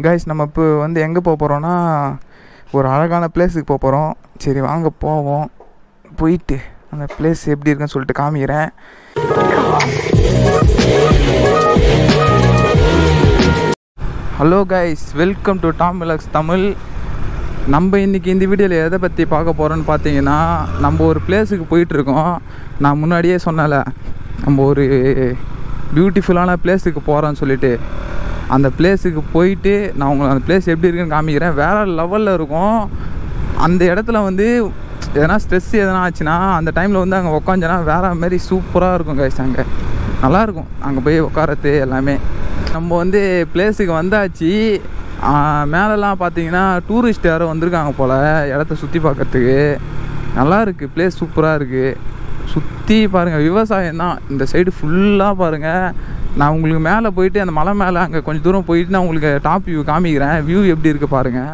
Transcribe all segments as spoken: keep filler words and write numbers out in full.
Guys நம்ம இப்போ வந்து எங்கே போக போகிறோன்னா ஒரு அழகான பிளேஸுக்கு போக போகிறோம். சரி வாங்க போவோம். போயிட்டு அந்த பிளேஸ் எப்படி இருக்குன்னு சொல்லிட்டு காமிக்கிறேன். Hello guys, welcome to Tom vlogs Tamil. நம்ம இன்றைக்கி இந்த வீடியோவில் எதை பற்றி பார்க்க போகிறோன்னு பார்த்தீங்கன்னா, நம்ம ஒரு பிளேஸுக்கு போயிட்டுருக்கோம். நான் முன்னாடியே சொன்னல, நம்ம ஒரு பியூட்டிஃபுல்லான பிளேஸுக்கு போகிறோன்னு சொல்லிட்டு. அந்த பிளேஸுக்கு போயிட்டு நான் உங்களுக்கு அந்த பிளேஸ் எப்படி இருக்குன்னு காமிக்கிறேன். வேறு லெவலில் இருக்கும். அந்த இடத்துல வந்து எதனா ஸ்ட்ரெஸ் எதனா ஆச்சுன்னா அந்த டைமில் வந்து அங்கே உட்காந்துனா வேறு மாதிரி சூப்பராக இருக்கும் கைஸ். அங்கே நல்லாயிருக்கும் அங்கே போய் உட்காரது எல்லாமே. நம்ம வந்து பிளேஸுக்கு வந்தாச்சு. மேலெலாம் பார்த்தீங்கன்னா டூரிஸ்ட் யாரும் வந்திருக்காங்க போல் இடத்த சுற்றி பார்க்குறதுக்கு. நல்லா இருக்குது, பிளேஸ் சூப்பராக இருக்குது. சுற்றி பாருங்கள், விவசாயம் தான் இந்த சைடு ஃபுல்லாக பாருங்கள். நான் உங்களுக்கு மேலே போயிட்டு அந்த மலை மேலே அங்கே கொஞ்சம் தூரம் போயிட்டு நான் உங்களுக்கு டாப் வியூ காமிக்கிறேன். வியூ எப்படி இருக்குது பாருங்கள்.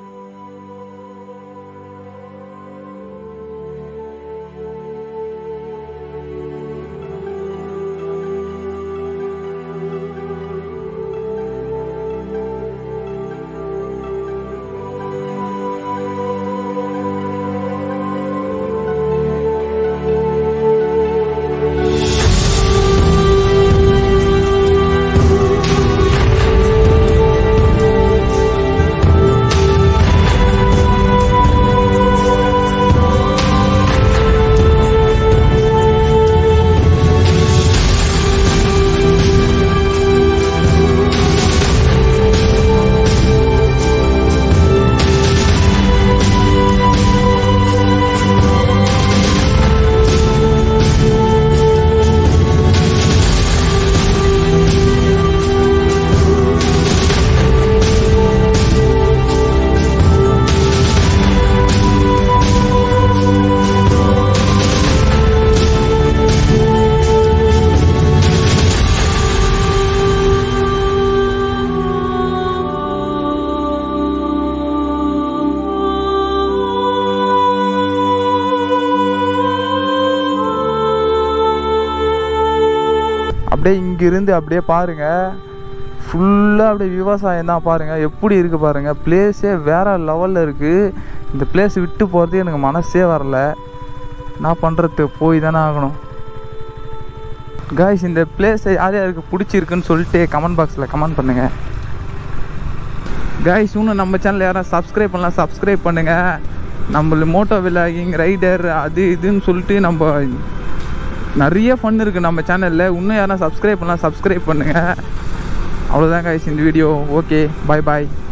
அப்படியே இங்கிருந்து அப்படியே பாருங்கள், ஃபுல்லாக அப்படியே விவசாயம் தான். பாருங்கள் எப்படி இருக்குது பாருங்கள். பிளேஸே வேறு லெவலில் இருக்குது. இந்த பிளேஸ் விட்டு போகிறது எனக்கு மனசே வரல. நான் பண்ணுறது போய் தானே ஆகணும். காய்ஸ், இந்த பிளேஸை யார் யாருக்கு பிடிச்சிருக்குன்னு சொல்லிட்டு கமெண்ட் பாக்ஸில் கமெண்ட் பண்ணுங்கள். காய்ஸ், இன்னும் நம்ம சேனல் யாரும் சப்ஸ்கிரைப் பண்ணலாம், சப்ஸ்கிரைப் பண்ணுங்கள். நம்மள மோட்டோ விலாகிங், ரைடர் அது இதுன்னு சொல்லிட்டு நம்ம நிறைய ஃபன் இருக்குது நம்ம சேனலில். இன்னும் யாரும் சப்ஸ்கிரைப் பண்ணலாம், சப்ஸ்கிரைப் பண்ணுங்கள். அவ்வளோதான் காய்ஸ் இந்த வீடியோ. ஓகே, பாய் பாய்.